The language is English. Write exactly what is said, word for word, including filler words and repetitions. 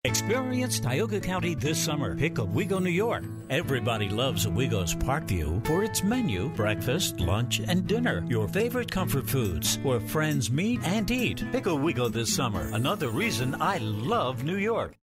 Experience Tioga County this summer. Pick Owego, New York. Everybody loves Owego's Parkview for its menu, breakfast, lunch, and dinner. Your favorite comfort foods, where friends meet and eat. Pick Owego this summer. Another reason I love New York.